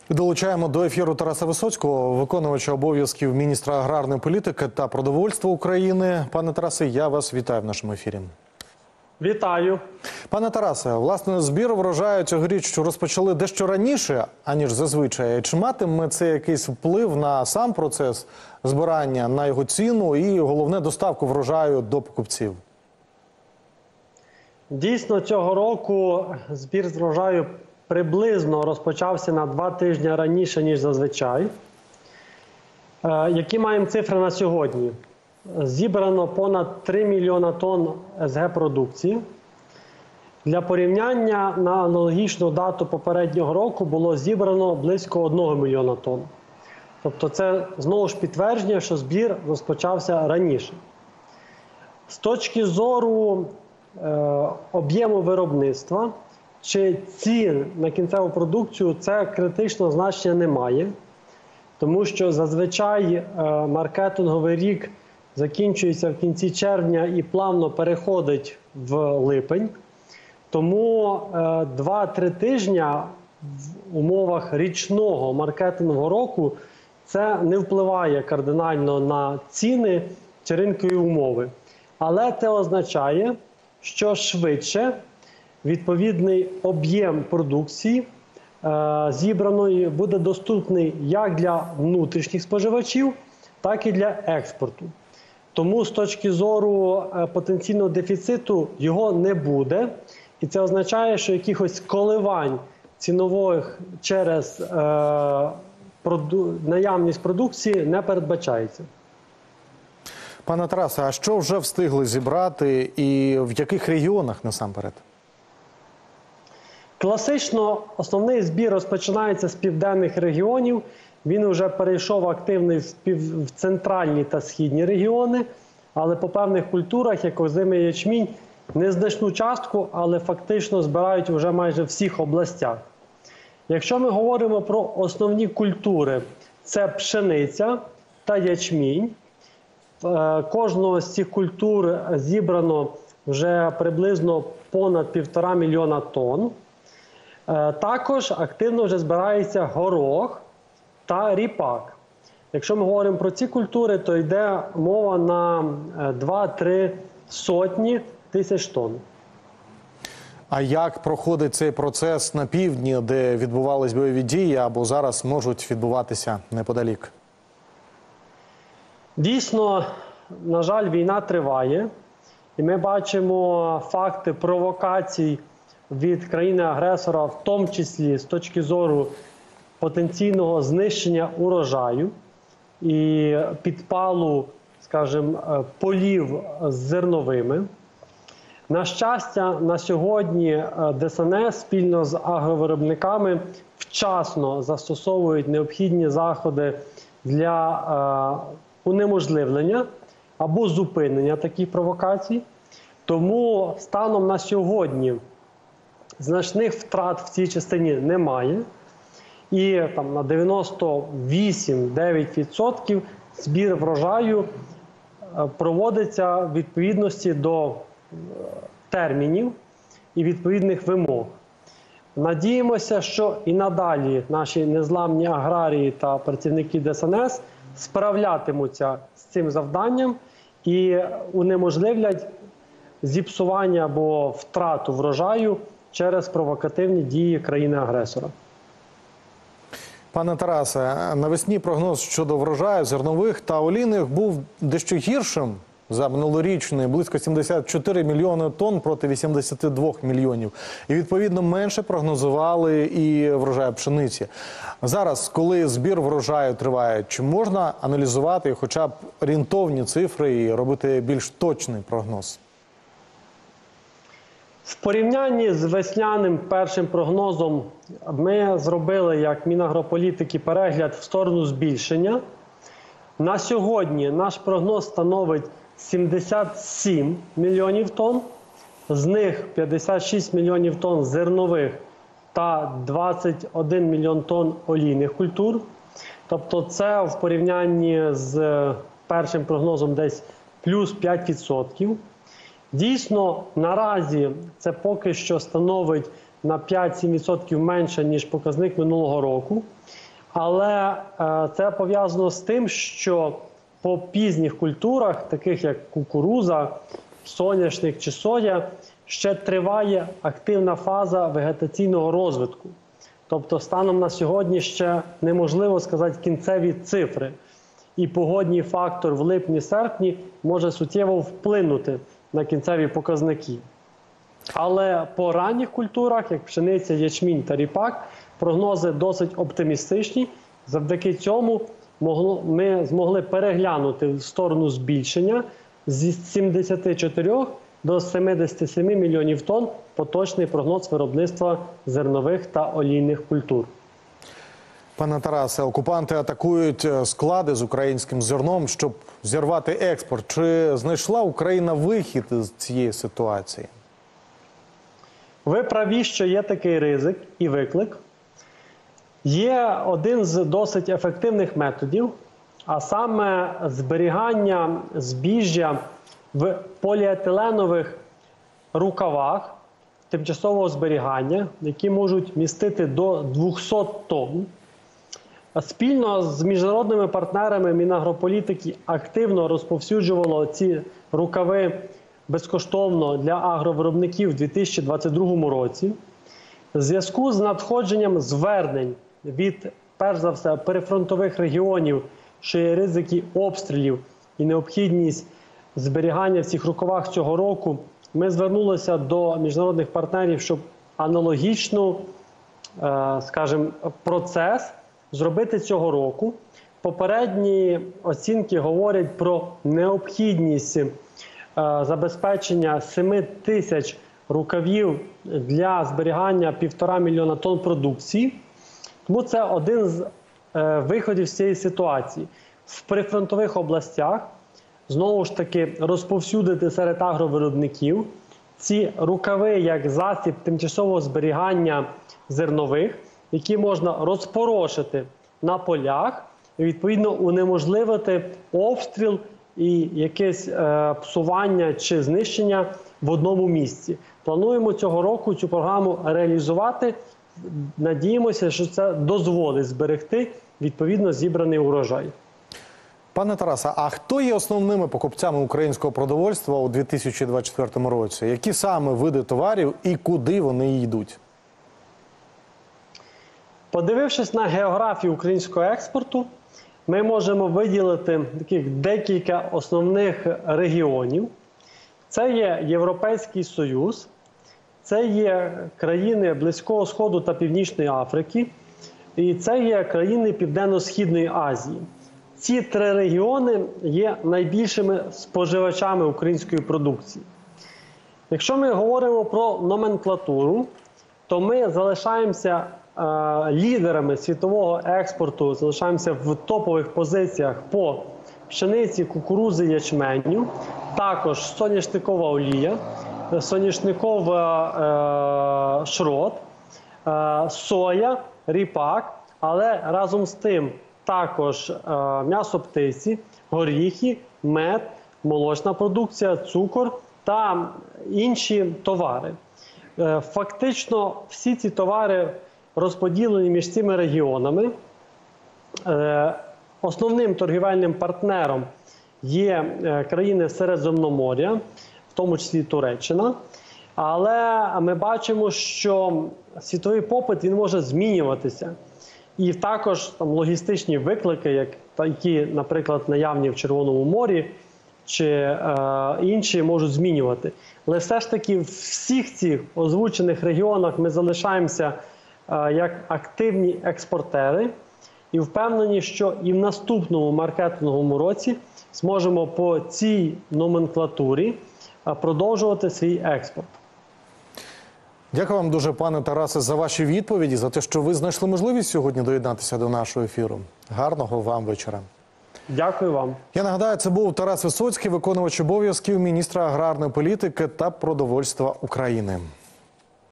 Долучаємо до ефіру Тараса Висоцького, виконувача обов'язків міністра аграрної політики та продовольства України. Пане Тарасе, я вас вітаю в нашому ефірі. Вітаю. Пане Тарасе, власне, збір врожаю цьогоріч розпочали дещо раніше, аніж зазвичай. Чи матиме це якийсь вплив на сам процес збирання, на його ціну і, головне, доставку врожаю до покупців? Дійсно, цього року збір з врожаю приблизно розпочався на 2 тижні раніше, ніж зазвичай. Які маємо цифри на сьогодні? Зібрано понад 3 мільйона тонн СГ-продукції. Для порівняння на аналогічну дату попереднього року було зібрано близько 1 мільйона тонн. Тобто це знову ж підтвердження, що збір розпочався раніше. З точки зору об'єму виробництва чи цін на кінцеву продукцію, це критичного значення не має. Тому що зазвичай маркетинговий рік закінчується в кінці червня і плавно переходить в липень. Тому 2-3 тижня в умовах річного маркетингового року це не впливає кардинально на ціни чи ринкові умови. Але це означає, що швидше відповідний об'єм продукції зібраної буде доступний як для внутрішніх споживачів, так і для експорту. Тому з точки зору потенційного дефіциту його не буде. І це означає, що якихось коливань цінових через наявність продукції не передбачається. Пане Тарасе, а що вже встигли зібрати і в яких регіонах насамперед? Класично основний збір розпочинається з південних регіонів. Він вже перейшов активний в центральні та східні регіони, але по певних культурах, як озимий ячмінь, незначну частку, але фактично збирають вже майже в всіх областях. Якщо ми говоримо про основні культури, це пшениця та ячмінь. Кожного з цих культур зібрано вже приблизно понад 1,5 мільйона тонн. Також активно вже збирається горох та ріпак. Якщо ми говоримо про ці культури, то йде мова на 2-3 сотні тисяч тонн. А як проходить цей процес на півдні, де відбувались бойові дії або зараз можуть відбуватися неподалік? Дійсно, на жаль, війна триває. І ми бачимо факти провокацій від країни-агресора, в тому числі з точки зору потенційного знищення урожаю і підпалу, скажімо, полів з зерновими. На щастя, на сьогодні ДСНС спільно з агровиробниками вчасно застосовують необхідні заходи для унеможливлення або зупинення таких провокацій. Тому станом на сьогодні значних втрат в цій частині немає. І там, на 98-9% збір врожаю проводиться в відповідності до термінів і відповідних вимог. Надіємося, що і надалі наші незламні аграрії та працівники ДСНС справлятимуться з цим завданням і унеможливлять зіпсування або втрату врожаю через провокативні дії країни-агресора. Пане Тарасе, навесні прогноз щодо врожаю зернових та олійних був дещо гіршим за минулорічний, близько 74 мільйони тонн проти 82 мільйонів. І, відповідно, менше прогнозували і врожай пшениці. Зараз, коли збір врожаю триває, чи можна аналізувати хоча б орієнтовні цифри і робити більш точний прогноз? В порівнянні з весняним першим прогнозом ми зробили, як Мінагрополітики, перегляд в сторону збільшення. На сьогодні наш прогноз становить 77 мільйонів тонн, з них 56 мільйонів тонн зернових та 21 мільйон тонн олійних культур. Тобто це в порівнянні з першим прогнозом десь плюс 5%. Дійсно, наразі це поки що становить на 5-7% менше, ніж показник минулого року. Але це пов'язано з тим, що по пізніх культурах, таких як кукурудза, соняшник чи соя, ще триває активна фаза вегетаційного розвитку. Тобто станом на сьогодні ще неможливо сказати кінцеві цифри. І погодній фактор в липні-серпні може суттєво вплинути на кінцеві показники. Але по ранніх культурах, як пшениця, ячмінь та ріпак, прогнози досить оптимістичні. Завдяки цьому ми змогли переглянути в сторону збільшення з 74 до 77 мільйонів тонн поточний прогноз виробництва зернових та олійних культур. Пане Тарасе, окупанти атакують склади з українським зерном, щоб зірвати експорт. Чи знайшла Україна вихід з цієї ситуації? Ви праві, що є такий ризик і виклик. Є один з досить ефективних методів, а саме зберігання збіжжя в поліетиленових рукавах тимчасового зберігання, які можуть містити до 200 тонн. Спільно з міжнародними партнерами Мінагрополітики активно розповсюджувало ці рукави безкоштовно для агровиробників у 2022 році. В зв'язку з надходженням звернень від, перш за все, перифронтових регіонів, що є ризики обстрілів і необхідність зберігання в цих рукавах цього року, ми звернулися до міжнародних партнерів, щоб аналогічну, скажімо, процес зробити цього року. Попередні оцінки говорять про необхідність забезпечення 7 тисяч рукавів для зберігання 1,5 мільйона тонн продукції. Тому це один з виходів з цієї ситуації. В прифронтових областях, знову ж таки, розповсюдити серед агровиробників ці рукави як засіб тимчасового зберігання зернових, які можна розпорошити на полях і, відповідно, унеможливити обстріл і якесь псування чи знищення в одному місці. Плануємо цього року цю програму реалізувати. Надіємося, що це дозволить зберегти відповідно зібраний урожай. Пане Тарасе, а хто є основними покупцями українського продовольства у 2024 році? Які саме види товарів і куди вони йдуть? Подивившись на географію українського експорту, ми можемо виділити таких декілька основних регіонів. Це є Європейський Союз, це є країни Близького Сходу та Північної Африки, і це є країни Південно-Східної Азії. Ці три регіони є найбільшими споживачами української продукції. Якщо ми говоримо про номенклатуру, то ми залишаємося лідерами світового експорту, залишаємося в топових позиціях по пшениці, кукурудзі, ячменю, також соняшникова олія, соняшникова шрот, соя, ріпак, але разом з тим також м'ясо птиці, горіхи, мед, молочна продукція, цукор та інші товари. Фактично всі ці товари розподілені між цими регіонами. Основним торгівельним партнером є країни Середземномор'я, в тому числі Туреччина. Але ми бачимо, що світовий попит він може змінюватися. І також логістичні виклики, які, наприклад, наявні в Червоному морі, чи інші можуть змінювати. Але все ж таки в всіх цих озвучених регіонах ми залишаємося як активні експортери і впевнені, що і в наступному маркетинговому році зможемо по цій номенклатурі продовжувати свій експорт. Дякую вам дуже, пане Тарасе, за ваші відповіді, за те, що ви знайшли можливість сьогодні доєднатися до нашого ефіру. Гарного вам вечора. Дякую вам. Я нагадаю, це був Тарас Висоцький, виконувач обов'язків міністра аграрної політики та продовольства України.